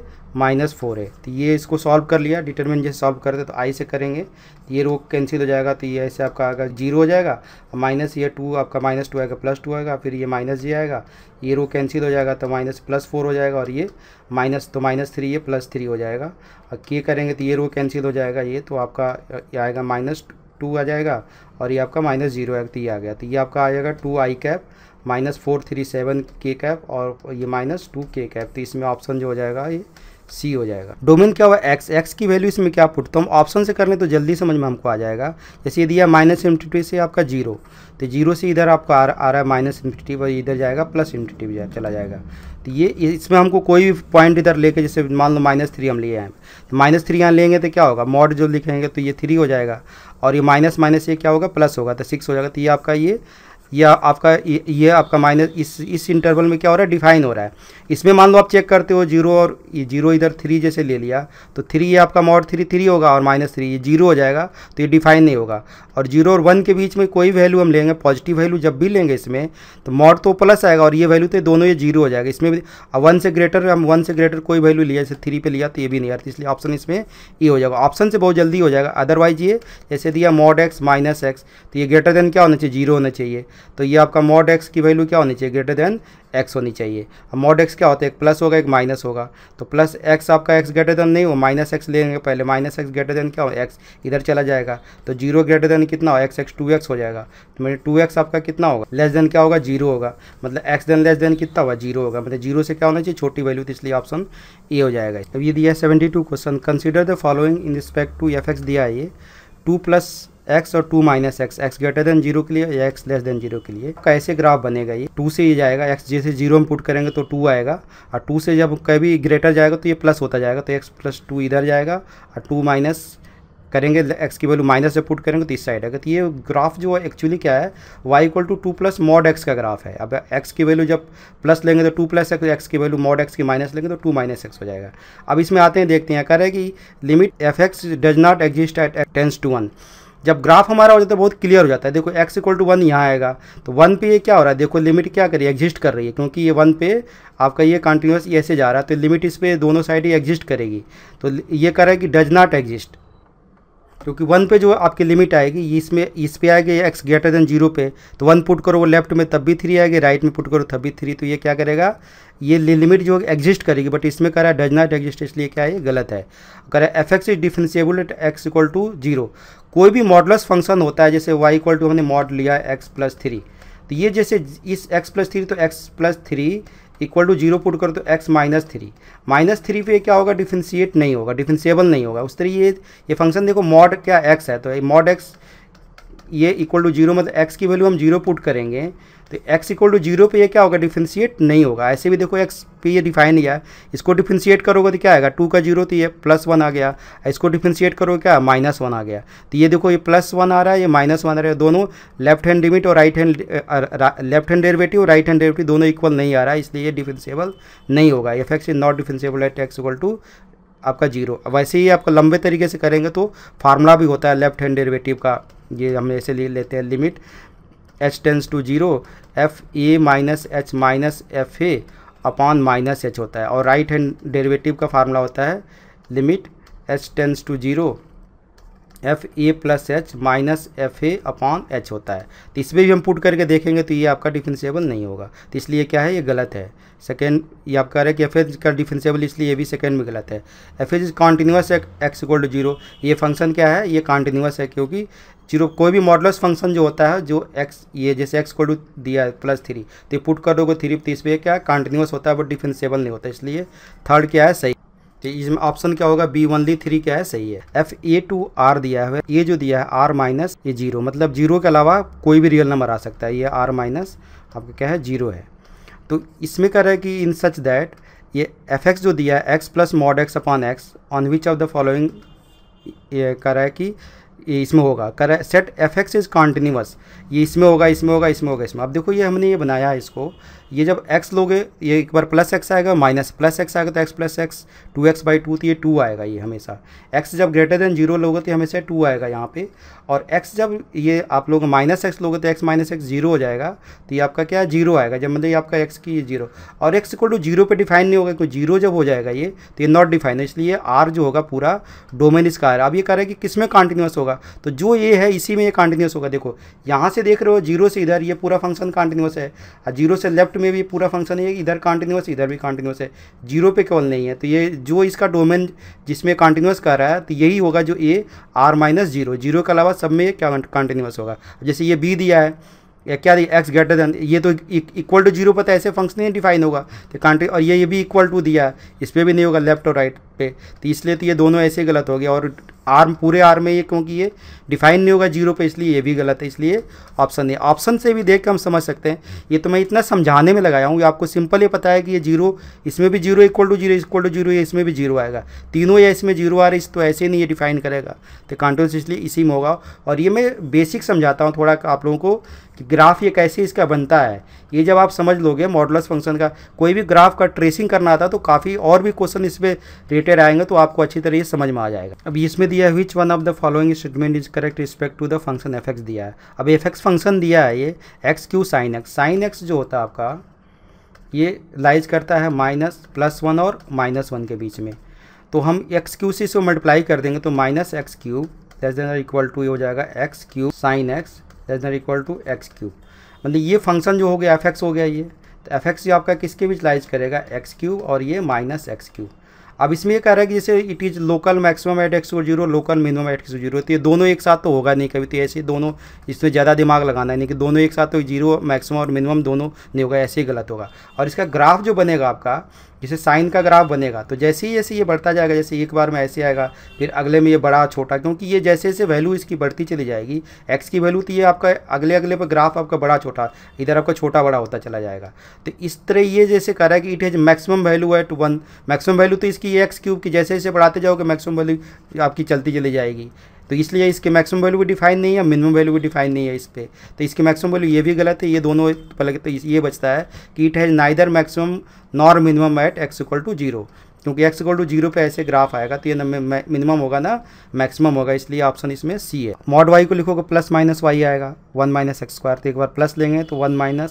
-4 है। तो ये इसको सॉल्व कर लिया, डिटरमिनेंट जैसे सॉल्व करते तो I से करेंगे, तो ये रो कैंसिल हो जाएगा, तो ये ऐसे आपका आएगा 0 हो जाएगा, माइनस ये 2 आपका -2 आएगा, +2 आएगा, फिर ये माइनस जे आएगा, ये रो कैंसिल हो जाएगा तो +4 हो जाएगा, और ये माइनस तो -3 ये +3 हो जाएगा, और के करेंगे तो ये रो कैंसिल हो जाएगा, ये तो आपका आएगा -2 आ जाएगा, और ये आपका -0 आएगा, तो ये आ गया, तो ये आपका आ जाएगा 2 आई कैप -437 के कैप, और ये -2 के कैप। तो इसमें ऑप्शन जो हो जाएगा ये सी हो जाएगा। डोमेन क्या हुआ एक्स की वैल्यू इसमें क्या पुट, तो हम ऑप्शन से कर लें तो जल्दी समझ में हमको आ जाएगा। जैसे ये दिया -∞ से आपका 0, तो 0 से इधर आपका आ रहा है -∞, और इधर जाएगा +∞ चला जाएगा। तो ये इसमें हमको कोई भी पॉइंट इधर लेके, जैसे मान लो -3 हम लिए हैं, तो -3 यहाँ लेंगे तो क्या होगा, मॉड जो लिखेंगे तो ये 3 हो जाएगा, और ये माइनस ये क्या होगा प्लस होगा, तो 6 हो जाएगा। तो ये आपका ये आपका माइनस इस इंटरवल में क्या हो रहा है, डिफाइन हो रहा है। इसमें मान लो आप चेक करते हो 0 और ये 0 इधर 3 जैसे ले लिया, तो 3 ये आपका मॉड 3 होगा, और -3 ये 0 हो जाएगा, तो ये डिफाइन नहीं होगा। और 0 और 1 के बीच में कोई वैल्यू हम लेंगे, पॉजिटिव वैल्यू जब भी लेंगे इसमें, तो मॉड तो प्लस आएगा, और ये वैल्यू तो दोनों ये 0 हो जाएगा। इसमें भी 1 से ग्रेटर, हम 1 से ग्रेटर कोई वैल्यू लिया, जैसे 3 पे लिया तो ये भी नहीं आता, इसलिए ऑप्शन इसमें ये हो जाएगा। ऑप्शन से बहुत जल्दी हो जाएगा। अदरवाइज ये जैसे दिया मॉड x -x, तो ये ग्रेटर देन क्या होना चाहिए, 0 होना चाहिए, तो ये आपका मॉड x की वैल्यू क्या होनी चाहिए, ग्रेटर देन x होनी चाहिए। अब मॉड x क्या होता है, एक प्लस होगा एक माइनस होगा, तो प्लस x आपका x ग्रेटर देन नहीं हो, -x लेंगे पहले, -x ग्रेटर देन क्या हो, x इधर चला जाएगा, तो 0 ग्रेटर देन कितना हो, x 2x हो जाएगा, तो मेरे 2x आपका कितना होगा, लेस देन क्या होगा, 0 होगा, मतलब x देन लेस देन कितना होगा, 0 होगा, मतलब 0 से क्या होना चाहिए, छोटी वैल्यू, तो इसलिए ऑप्शन ए हो जाएगा। अब ये दिया 72 question, consider the following in respect to fx दिया है, ये 2 + x और 2 - x ग्रेटर देन 0 के लिए या x लेस देन 0 के लिए कैसे ग्राफ बनेगा। ये 2 से ये जाएगा, x जैसे 0 में पुट करेंगे तो 2 आएगा, और 2 से जब कभी ग्रेटर जाएगा तो ये प्लस होता जाएगा, तो x + 2 इधर जाएगा, और 2 माइनस करेंगे, x की वैल्यू माइनस से पुट करेंगे तो इस साइड आएगा। तो ये ग्राफ जो है एक्चुअली क्या है, y = 2 + mod x का ग्राफ है। अब x की वैल्यू जब प्लस लेंगे तो 2 + x की वैल्यू mod x की माइनस लेंगे तो 2 - x हो जाएगा। अब इसमें आते हैं, देखते हैं, कह रहे हैं कि limit fx does not exist at x tends to 1। जब ग्राफ हमारा हो जाता है बहुत क्लियर हो जाता है। देखो x = 1 यहाँ आएगा, तो 1 पे ये क्या हो रहा है, देखो लिमिट क्या कर रही है, एग्जिस्ट कर रही है, क्योंकि ये 1 पे आपका ये कंटिन्यूस ऐसे जा रहा है, तो लिमिट इस पे दोनों साइड ही एग्जिस्ट करेगी। तो ये कह रहा है कि डज नॉट एग्जिस्ट, क्योंकि 1 पे जो आपकी लिमिट आएगी इसमें इस पे आएगी x ग्रेटर देन 0 पे, तो 1 पुट करो वो लेफ्ट में तब भी 3 आएगी, राइट में पुट करो तब भी 3, तो ये क्या करेगा, ये लिमिट जो एग्जिस्ट करेगी, बट इसमें कह रहा है डज नॉट एग्जिस्ट, इसलिए क्या है ये गलत है। कह रहा है f(x) is differentiable at x equal to 0। कोई भी मॉडुलस फंक्शन होता है, जैसे y इक्वल टू हमने मॉड लिया x प्लस 3, तो ये जैसे इस x प्लस 3, तो x plus 3 equal to 0 put करो तो x माइनस 3 पे क्या होगा, डिफरेंशिएट नहीं होगा, डिफरेंशिएबल नहीं होगा। उस तरह ये फंक्शन देखो मॉड क्या x है, तो मॉड x ये इक्वल टू 0 मतलब x की वैल्यू हम 0 पुट करेंगे तो x इक्वल टू 0 पे ये क्या होगा, डिफरेंशिएट नहीं होगा। ऐसे भी देखो x पे ये डिफाइन किया, इसको डिफरेंशिएट करोगे तो क्या आएगा, 2 का 0 तो ये +1 आ गया, इसको डिफरेंशिएट करोगे क्या -1 आ गया। तो ये देखो ये +1 आ रहा है, ये -1 आ रहा है, दोनों लेफ्ट हैंड लिमिट और लेफ्ट हैंड डेरिवेटिव और राइट हैंड डेरिवेटिव दोनों इक्वल नहीं आ रहा है, इसलिए ये डिफरेंशिएबल नहीं होगा। f(x) is not differentiable at x equal to आपका 0। वैसे ही आपका लंबे तरीके से करेंगे तो फार्मूला भी होता है लेफ्ट हैंड डेरिवेटिव का, ये हम ऐसे ले लेते हैं, limit h tends to 0 fa minus h minus fa upon minus h होता है, और राइट हैंड डेरिवेटिव का फार्मूला होता है limit h tends to 0 fa plus h minus fa upon h होता है। तो इसमें भी हम पुट करके देखेंगे तो ये आपका डिफरेंशिएबल नहीं होगा, तो इसलिए क्या है ये गलत है। सेकेंड ये आप कह रहे हैं कि f का डिफरेंशिएबल, इसलिए ये भी सेकेंड में गलत है। f is continuous x equal to 0, ये फंक्शन क्या है, ये कॉन्टिन्यूस है, क्योंकि 0 कोई भी मॉडुलस फंक्शन जो होता है जो x ये जैसे x इक्वल टू दिया है +3, तो पुट कर दोगे 3, तो इस पर क्या कॉन्टिन्यूस होता है बट डिफरेंशिएबल नहीं होता, इसलिए थर्ड क्या है सही। तो इसमें ऑप्शन क्या होगा, B ओनली 3 क्या है सही है। fa टू r दिया है, ये जो दिया है r माइनस ये 0, मतलब 0 के अलावा कोई भी रियल नंबर आ सकता है, ये r माइनस आपका क्या है 0 है। तो इसमें कह रहा है कि इन सच दैट ये f(x) जो दिया है x plus mod x upon x on which of the following, ये कह रहा है कि ये इसमें होगा, कह रहा है सेट f(x) इज कॉन्टिन्यूस, ये इसमें होगा, इसमें होगा, इसमें होगा, इसमें। अब देखो ये हमने ये बनाया है इसको, ये जब x लोगे ये एक बार +x आएगा, माइनस +x आएगा, तो x प्लस x 2x/2, तो ये 2 आएगा ये हमेशा। x जब ग्रेटर देन 0 लोगे तो हमेशा 2 आएगा यहाँ पे, और x जब ये आप लोग -x लोगे तो x माइनस x 0 हो जाएगा, तो ये आपका क्या 0 आएगा, जब मतलब ये आपका x की 0, और x इक्वल टू 0 पे डिफाइन नहीं होगा, क्योंकि 0 जब हो जाएगा ये तो ये नॉट डिफाइन है, इसलिए r जो होगा पूरा डोमेन इसका है। अब ये कह रहा है कि किस में कॉन्टिन्यूस होगा, तो जो ये है इसी में ये कॉन्टिन्यूस होगा। देखो यहाँ से देख रहे हो 0 से इधर ये पूरा फंक्शन कॉन्टिन्यूस है, और 0 से लेफ्ट में भी पूरा फंक्शन है, इधर कॉन्टिन्यूस इधर भी कॉन्टिन्यूस है, 0 पे केवल नहीं है। तो ये जो इसका डोमेन जिसमें कॉन्टिन्यूस कर रहा है तो यही होगा जो ये r माइनस 0 के अलावा सब में क्या कॉन्टिन्यूस होगा। जैसे ये b दिया है, या क्या दिया x ग्रेटर देन, ये तो इक्वल टू 0 पता है, ऐसे फंक्शन नहीं डिफाइन होगा तो कॉन्टिन्यू, और ये भी इक्वल टू दिया है, इस पर भी नहीं होगा लेफ्ट और राइट पे, तो इसलिए तो ये दोनों ऐसे गलत हो गया। और आर पूरे आर में ये क्योंकि ये डिफाइन नहीं होगा 0 पे, इसलिए ये भी गलत है, इसलिए ऑप्शन नहीं। ऑप्शन से भी देख के हम समझ सकते हैं, ये तो मैं इतना समझाने में लगाया हूँ, आपको सिंपल ये पता है कि ये 0, इसमें भी 0 इक्वल टू 0 इक्वल टू 0, इसमें भी 0 आएगा, तीनों या इसमें 0 आ रही है, तो ऐसे नहीं ये डिफाइन करेगा, तो कॉन्टिन्यूस इसलिए इसी में होगा। और ये मैं बेसिक समझाता हूँ थोड़ा आप लोगों को कि ग्राफ ये कैसे इसका बनता है। ये जब आप समझ लोगे मॉडुलस फंक्शन का, कोई भी ग्राफ का ट्रेसिंग करना आता तो काफ़ी और भी क्वेश्चन इस पर रिलेटेड आएंगे, तो आपको अच्छी तरह ये समझ में आ जाएगा। अब इसमें दिया है which one of the following statement is correct respect to the function f(x) दिया है। अब f(x) फंक्शन दिया है ये x³ sin x, sin x जो होता है आपका ये लाइज करता है -+1 और -1 के बीच में, तो हम x³ से इसको मल्टीप्लाई कर देंगे तो -x³ that is equal to ये हो जाएगा x³ sin x that is equal to x³। मतलब ये फंक्शन जो हो गया f(x) हो गया ये, तो f(x) जो आपका किसके बीच लाइज करेगा x³ और ये -x³। अब इसमें ये कह रहा है कि जैसे it is local maximum at x0 local minimum at x0, तो ये दोनों एक साथ तो होगा नहीं कभी, तो ऐसे दोनों इसमें ज़्यादा दिमाग लगाना है नहीं कि दोनों एक साथ तो 0 मैक्सिमम और मिनिमम दोनों नहीं होगा, ऐसे ही गलत होगा। और इसका ग्राफ जो बनेगा आपका, जैसे साइन का ग्राफ बनेगा, तो जैसे ही ये बढ़ता जाएगा, जैसे एक बार में ऐसे आएगा, फिर अगले में ये बड़ा छोटा, क्योंकि ये जैसे जैसे वैल्यू इसकी बढ़ती चली जाएगी x की वैल्यू, तो ये आपका अगले पर ग्राफ आपका बड़ा छोटा, इधर आपका छोटा बड़ा होता चला जाएगा। तो इस तरह ये जैसे कह रहा है कि it has maximum value at 1, maximum value तो इसकी x³ की जैसे जैसे बढ़ाते जाओगे मैक्सिमम वैल्यू आपकी चलती चली जाएगी, तो इसलिए इसके मैक्सिमम वैल्यू भी डिफाइन नहीं है, मिनिमम वैल्यू भी डिफाइन नहीं है इस पर, तो इसकी मैक्सिमम वैल्यू ये भी गलत है, ये दोनों पहले तो ये बचता है कि it has neither maximum nor minimum at x=0, क्योंकि x=0 पे ऐसे ग्राफ आएगा तो ये मिनिमम होगा ना मैक्सिमम होगा, इसलिए ऑप्शन इसमें सी है। मॉड y को लिखोगे +-y आएगा 1 - x², तो एक बार प्लस लेंगे तो 1 -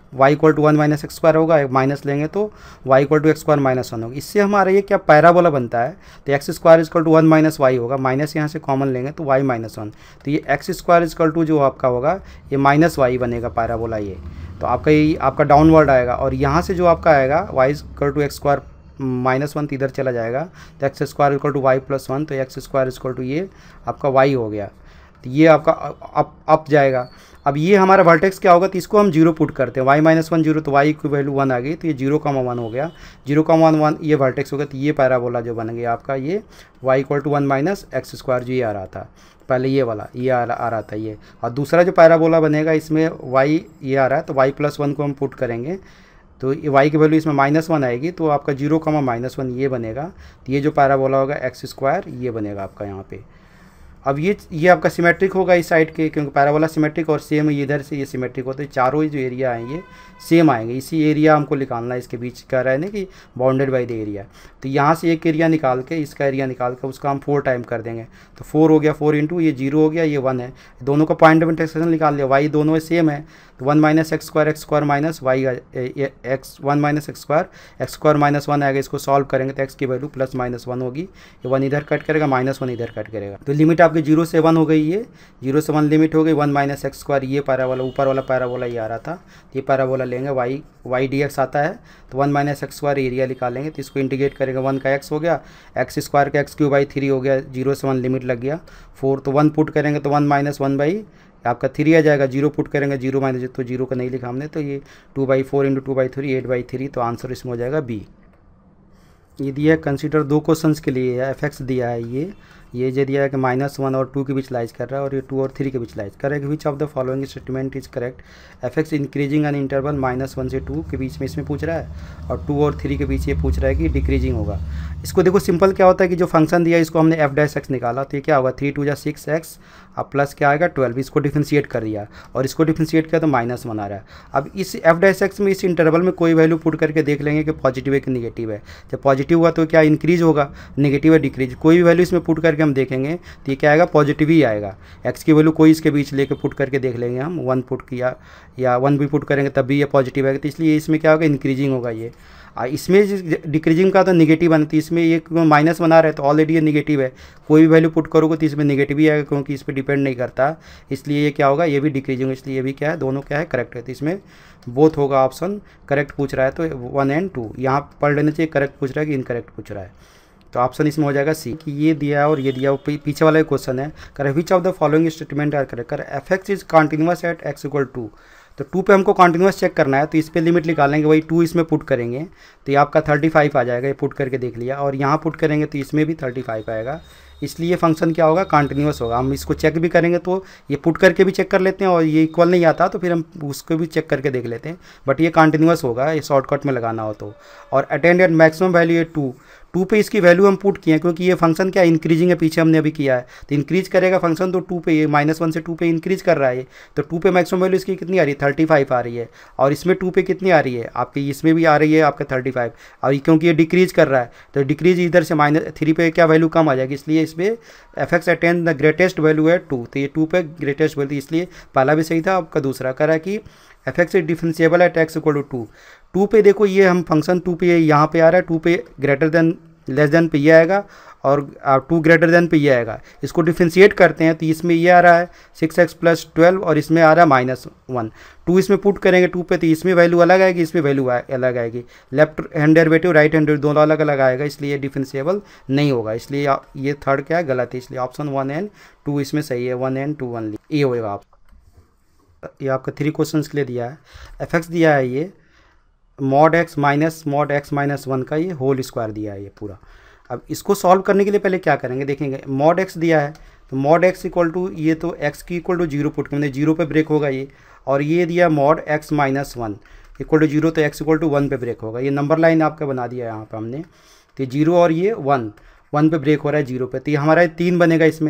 y equal to 1 minus x square होगा, माइनस लेंगे तो y equal to x square minus 1 होगा। इससे हमारा ये क्या पैराबोला बनता है, तो x square equal to 1 minus y होगा, माइनस यहाँ से कॉमन लेंगे तो y माइनस 1, तो ये एक्स स्क्वायर इक्वल टू जो आपका होगा ये माइनस वाई बनेगा पैराबोला ये। तो आपका ये आपका डाउनवर्ड आएगा, और यहाँ से जो आपका आएगा y equal to x square minus 1 तो इधर चला जाएगा, तो x square equal to y plus 1, तो एक्स स्क्वायर इक्वल टू ये आपका y हो गया। तो ये आपका अप जाएगा। अब ये हमारा वर्टेक्स क्या होगा, तो इसको हम 0 पुट करते हैं, y माइनस 1 0, तो y की वैल्यू 1 आ गई, तो ये 0,1 हो गया, 0,1 ये वर्टेक्स हो गया। तो ये पैराबोला जो बन गया आपका ये y equal to 1 minus x square जो ये आ रहा था पहले, ये वाला ये आ रहा था ये। और दूसरा जो पैराबोला बनेगा इसमें y ये आ रहा है, तो y प्लस 1 को हम पुट करेंगे तो y की वैल्यू इसमें -1 आएगी, तो आपका 0,-1 ये बनेगा। तो ये जो पैराबोला होगा एक्स स्क्वायर ये बनेगा आपका यहाँ पे। अब ये आपका सिमेट्रिक होगा इस साइड के, क्योंकि पैराबोला सिमेट्रिक और सेम इधर से ये सिमेट्रिक होते हैं, चारों ही जो एरिया आएंगे सेम आएंगे। इसी एरिया हमको निकालना है, इसके बीच कह रहा है ना कि बाउंडेड बाय द एरिया। तो यहाँ से एक एरिया निकाल के इसका एरिया निकाल के उसका हम 4 टाइम कर देंगे, तो 4 हो गया, 4 इंटू ये 0 हो गया, ये 1 है, दोनों का पॉइंट ऑफ इंटरसेक्शन निकाल लिया, y दोनों में सेम है, तो 1 minus x square minus y x 1 minus x square minus 1 आएगा। इसको सॉल्व करेंगे तो एक्स की वैल्यू प्लस माइनस 1 होगी, ये 1 इधर कट करेगा, -1 इधर कट करेगा। तो लिमिट आपकी 0 से 1 हो गई, ये 0 से 1 लिमिट हो गई, 1 माइनस एक्स स्क्वायर ये पैराबोला ऊपर वाला पैराबोला ये आ रहा था, ये पैराबोला लेंगे, y dx आता है, तो 1 माइनस एक्स स्क्वायर एरिया निकालेंगे, तो इसको इंटीग्रेट करेंगे, 1 का x हो गया, एक्स स्क्वायर का x³ हो गया, 0 से 1 लिमिट लग गया, 4 तो 1 पुट करेंगे तो 1 माइनस 1 बाई आपका 3 आ जाएगा, 0 पुट करेंगे 0 माइनस, तो 0 का नहीं लिखा हमने, तो ये 2/4 इंटू 2/3 8/3, तो आंसर इसमें हो जाएगा बी। ये दिया है कंसीडर 2 क्वेश्चंस के लिए है, fx दिया है ये जो दिया है कि -1 और 2 के बीच लाइज कर रहा है, और ये 2 और 3 के बीच लाइज कर रहा है। Which of the following statement is correct, fx increasing an interval -1 से 2 के बीच में इसमें पूछ रहा है, और 2 और 3 के बीच ये पूछ रहा है कि डिक्रीजिंग होगा। इसको देखो सिंपल क्या होता है कि जो फंक्शन दिया है इसको हमने f' निकाला, तो ये क्या होगा 3 2 जा 6x, अब प्लस क्या आएगा 12, इसको डिफ्रेंशिएट कर दिया, और इसको डिफ्रेंशिएट किया तो -1 आ रहा है। अब इस f' में इस इंटरवल में कोई वैल्यू पुट करके देख लेंगे कि पॉजिटिव है कि निगेटिव है। जब पॉजिटिव हुआ तो क्या इंक्रीज होगा, नेगेटिव है डिक्रीज, कोई भी वैल्यू इसमें पुट करके हम देखेंगे तो ये क्या आएगा पॉजिटिव ही आएगा। x की वैल्यू कोई इसके बीच लेके पुट करके देख लेंगे हम, 1 पुट किया या 1 भी पुट करेंगे तब भी ये पॉजिटिव आएगा, तो इसलिए इसमें क्या होगा इंक्रीजिंग होगा ये। इसमें डिक्रीजिंग का तो निगेटिव बनती है, इसमें ये माइनस बना रहा है तो ऑलरेडी ये निगेटिव है, कोई भी वैल्यू पुट करोगे तो इसमें निगेटिव ही आएगा, क्योंकि इस पर डिपेंड नहीं करता, इसलिए ये क्या होगा ये भी डिक्रीजिंग, इसलिए ये भी क्या है दोनों क्या है करेक्ट है। तो इसमें बोथ होगा ऑप्शन, करेक्ट पूछ रहा है तो 1 और 2 यहाँ पढ़ लेना चाहिए, करेक्ट पूछ रहा है कि इनकरेक्ट पूछ रहा है, तो ऑप्शन इसमें हो जाएगा सी कि ये दिया और ये दिया। पीछे वाला क्वेश्चन है कर which of the following statement are correct, कर f(x) is continuous eight x = 2, तो 2 पे हमको कॉन्टिन्यूअस चेक करना है, तो इस पे लिमिट निकालेंगे, वही 2 इसमें पुट करेंगे तो ये आपका 35 आ जाएगा, ये पुट करके देख लिया, और यहाँ पुट करेंगे तो इसमें भी 35 आएगा, इसलिए फंक्शन क्या होगा कॉन्टिन्यूअस होगा। हम इसको चेक भी करेंगे तो ये पुट करके भी चेक कर लेते हैं, और ये इक्वल नहीं आता तो फिर हम उसको भी चेक करके देख लेते हैं, बट ये कॉन्टिन्यूअस होगा, ये शॉर्टकट में लगाना हो तो। और अटेंड एट मैक्सिमम वैल्यू है 2 पे इसकी वैल्यू हम पुट किए हैं, क्योंकि ये फंक्शन क्या इंक्रीजिंग है, पीछे हमने अभी किया है, तो इंक्रीज करेगा फंक्शन, तो 2 पे ये -1 से 2 पे इंक्रीज कर रहा है, तो 2 पे मैक्सिमम वैल्यू इसकी कितनी आ रही है 35 आ रही है, और इसमें 2 पे कितनी आ रही है आपकी, इसमें भी आ रही है आपका 35, और क्योंकि ये डिक्रीज कर रहा है तो डिक्रीज इधर से -3 पे क्या वैल्यू कम आ जाएगी, इसलिए इसमें f(x) attend the greatest value है 2, तो ये 2 पे ग्रेटेस्ट वैल्यू, इसलिए पहला भी सही था, आपका दूसरा कह रहा है कि f(x) is differentiable at x = 2 पे देखो ये हम फंक्शन 2 पे यहाँ पे आ रहा है, 2 पे ग्रेटर देन लेस देन पे ये आएगा, और 2 ग्रेटर देन पे ये आएगा, इसको डिफ्रेंशिएट करते हैं तो इसमें ये आ रहा है 6x + 12, और इसमें आ रहा है -1, 2 इसमें पुट करेंगे 2 पे तो इसमें वैल्यू अलग आएगी, इसमें वैल्यू अलग आएगी, left hand derivative right hand derivative दोनों अलग अलग आएगा, इसलिए डिफरेंशिएबल नहीं होगा, इसलिए ये थर्ड क्या है गलत है, इसलिए ऑप्शन 1 और 2 इसमें सही है, 1 और 2 ओनली ये होगा। आप ये आपका 3 क्वेश्चन के लिए दिया है, f(x) दिया है ये mod x minus mod x - 1 का ये होल स्क्वायर दिया है ये पूरा। अब इसको सॉल्व करने के लिए पहले क्या करेंगे देखेंगे, mod x दिया है तो mod x इक्वल टू ये तो x की इक्वल टू 0 पुट करेंगे, 0 पे ब्रेक होगा ये, और ये दिया mod x - 1 इक्वल टू 0, तो x इक्वल टू 1 पे ब्रेक होगा, ये नंबर लाइन आपका बना दिया है यहाँ पे हमने, तो 0 और ये 1 पे ब्रेक हो रहा है 0 पे, तो ये हमारा 3 बनेगा, इसमें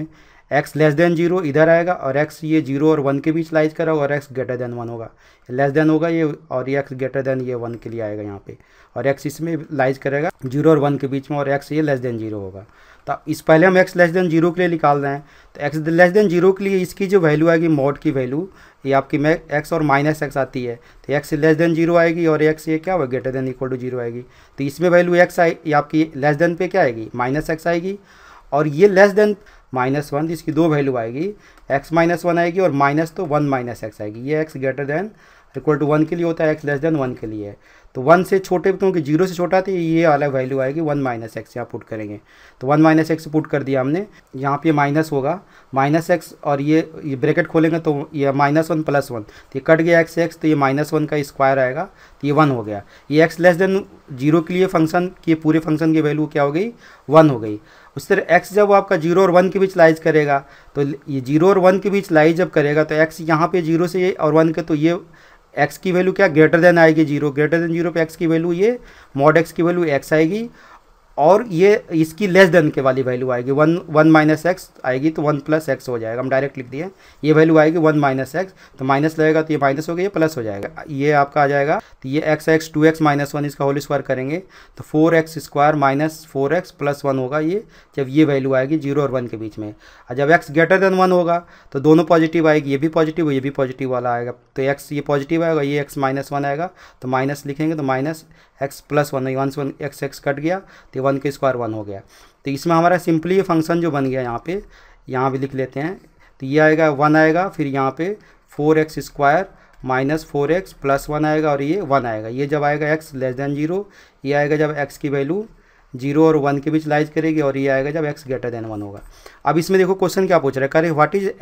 एक्स लेस देन 0 इधर आएगा और एक्स ये 0 और 1 के बीच लाइज करा होगा और एक्स ग्रेटर देन 1 होगा, लेस देन होगा ये और ये एक्स ग्रेटर देन ये 1 के लिए आएगा यहाँ पे, और एक्स इसमें लाइज करेगा 0 और 1 के बीच में और एक्स ये लेस देन 0 होगा। तो इस पहले हम एक्स लेस देन 0 के लिए निकाल रहे हैं, तो एक्स लेस देन 0 के लिए इसकी जो वैल्यू आएगी मॉड की वैल्यू ये आपकी एक्स और माइनस एक्स आती है, तो एक्स लेस देन 0 आएगी और एक्स ये क्या होगा ग्रेटर देन इक्वल टू 0 आएगी। तो इसमें वैल्यू एक्स ये आपकी लेस देन पे क्या आएगी माइनस एक्स आएगी, और ये लेस देन -1 इसकी दो वैल्यू आएगी, एक्स -1 आएगी और माइनस तो 1 माइनस एक्स आएगी। ये x greater than equal to 1 के लिए होता है, एक्स लेस देन 1 के लिए, तो 1 से छोटे क्योंकि 0 से छोटा तो ये वाला वैल्यू आएगी 1 माइनस एक्स, यहाँ पुट करेंगे तो 1 माइनस एक्स पुट कर दिया हमने, यहाँ पे माइनस होगा माइनस एक्स और ये ब्रैकेट खोलेंगे तो ये -1 + 1 तो ये कट गया एक्स, तो ये -1 का स्क्वायर आएगा तो ये 1 हो गया। ये एक्स लेस देन 0 के लिए फंक्शन की पूरे फंक्शन की वैल्यू क्या हो गई 1 हो गई। उस तरह एक्स जब आपका 0 और 1 के बीच लाइज करेगा तो ये 0 और 1 के बीच लाइज जब करेगा तो एक्स यहाँ पे 0 से और 1 के, तो ये एक्स की वैल्यू क्या ग्रेटर देन आएगी 0, ग्रेटर देन 0 पे एक्स की वैल्यू ये मॉड एक्स की वैल्यू एक्स आएगी, और ये इसकी लेस देन के वाली वैल्यू आएगी 1 माइनस एक्स आएगी तो 1 + एक्स हो जाएगा, हम डायरेक्ट लिख दिए ये वैल्यू आएगी 1 माइनस एक्स, तो माइनस लगेगा तो ये माइनस हो गया, ये प्लस हो जाएगा, ये आपका आ जाएगा तो ये x 2x - 1 इसका होल स्क्वायर करेंगे तो 4x² - 4x + 1 होगा ये, जब ये वैल्यू आएगी 0 और 1 के बीच में। और जब x ग्रेटर देन 1 होगा तो दोनों पॉजिटिव आएगी, ये भी पॉजिटिव ये भी पॉजिटिव वाला आएगा, तो x ये पॉजिटिव आएगा, ये x -1 आएगा तो माइनस लिखेंगे तो -x + 1 1 x कट गया तो 1 के स्क्वायर 1 हो गया। तो इसमें हमारा सिंपली ये फंक्शन जो बन गया यहाँ पे लिख लेते हैं, तो ये आएगा 1 आएगा, फिर यहाँ पे 4x² - 4x + 1 आएगा और ये 1 आएगा। ये जब आएगा x लेस देन 0, ये आएगा जब x की वैल्यू 0 और 1 के बीच लाइज करेगी, और ये आएगा जब x ग्रेटर देन 1 होगा। अब इसमें देखो क्वेश्चन क्या पूछ रहा है, करें what is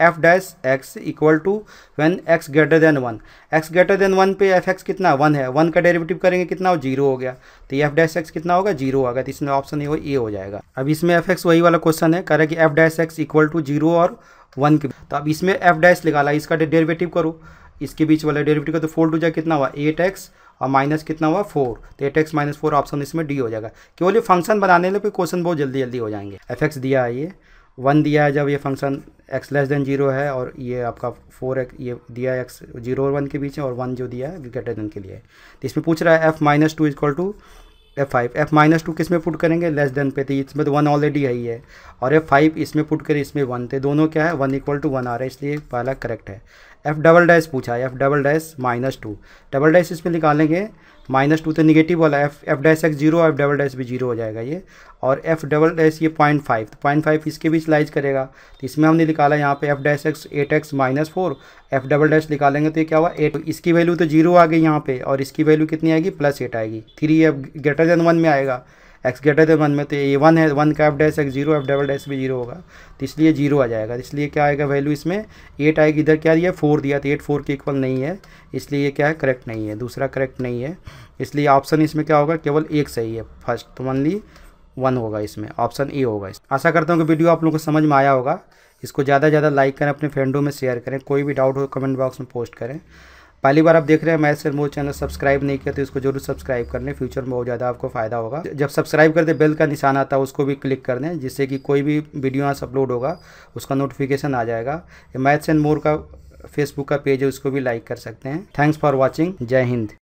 f' equal to when x greater than 1, x greater than 1 पे f(x) कितना 1 है, 1 का डेरिवेटिव करेंगे कितना हो 0 हो गया, तो ये f' कितना होगा 0 होगा, तो इसमें ऑप्शन ए हो जाएगा। अब इसमें f(x) वही वाला क्वेश्चन है, करें कि f' इक्वल टू 0 और 1 के, तो अब इसमें f' निकाला, इसका डेरिवेटिव करो, इसके बीच वाला डेरिवेटिव का तो 4 टू जा कितना हुआ 8x और माइनस कितना हुआ 4, तो 8x - 4 ऑप्शन इसमें डी हो जाएगा। केवल ये फंक्शन बनाने में क्वेश्चन बहुत जल्दी हो जाएंगे। f(x) दिया है, ये 1 दिया है जब ये फंक्शन x लेस देन 0 है, और ये आपका 4x ये दिया है x 0 और 1 के बीच है, और 1 जो दिया है ग्रेटर देन के लिए है। तो इसमें पूछ रहा है f - 2 equal to f5, f - 2 किस में पुट करेंगे लेस देन पे, तो इसमें तो 1 ऑलरेडी है ही है, और f5 इसमें पुट करें इसमें 1, तो दोनों क्या है 1 = 1 आ रहा है, इसलिए पहला करेक्ट है। f" पूछा है, f" - 2 डबल डैश इसमें निकालेंगे -2 तो निगेटिव वाला f'(x) 0 और f" भी 0 हो जाएगा ये, और f" ये 0.5 तो 0.5 इसके बीच लाइज करेगा, तो इसमें हमने निकाला यहाँ पे f'(x) 8x - 4, f" निकालेंगे तो ये क्या हुआ 8, इसकी वैल्यू तो 0 आ गई यहाँ पे, और इसकी वैल्यू कितनी आएगी +8 आएगी, 3 ग्रेटर देन 1 में आएगा, x ग्रेटर देन 1 में, तो ये 1 है, 1 का f'(x) 0 f" भी 0 होगा, तो इसलिए 0 आ जाएगा, इसलिए क्या आएगा वैल्यू इसमें 8 आएगी। इधर क्या दिया 4 दिया, तो 8 4 के इक्वल नहीं है, इसलिए ये क्या है करेक्ट नहीं है, दूसरा करेक्ट नहीं है, इसलिए ऑप्शन इसमें क्या होगा केवल एक सही है, फर्स्ट तो ओनली 1 होगा, इसमें ऑप्शन ए होगा। आशा करता हूँ कि वीडियो आप लोगों को समझ में आया होगा, इसको ज़्यादा से ज़्यादा लाइक करें, अपने फ्रेंडों में शेयर करें, कोई भी डाउट हो कमेंट बॉक्स में पोस्ट करें। पहली बार आप देख रहे हैं maths and more channel subscribe नहीं किया तो इसको जरूर सब्सक्राइब कर लें, फ्यूचर में बहुत ज़्यादा आपको फ़ायदा होगा। जब सब्सक्राइब करते बेल का निशान आता है उसको भी क्लिक कर दें, जिससे कि कोई भी वीडियो यहाँ अपलोड होगा उसका नोटिफिकेशन आ जाएगा। मैथ्स एंड मोर का फेसबुक का पेज है, उसको भी लाइक कर सकते हैं। थैंक्स फॉर वॉचिंग, जय हिंद।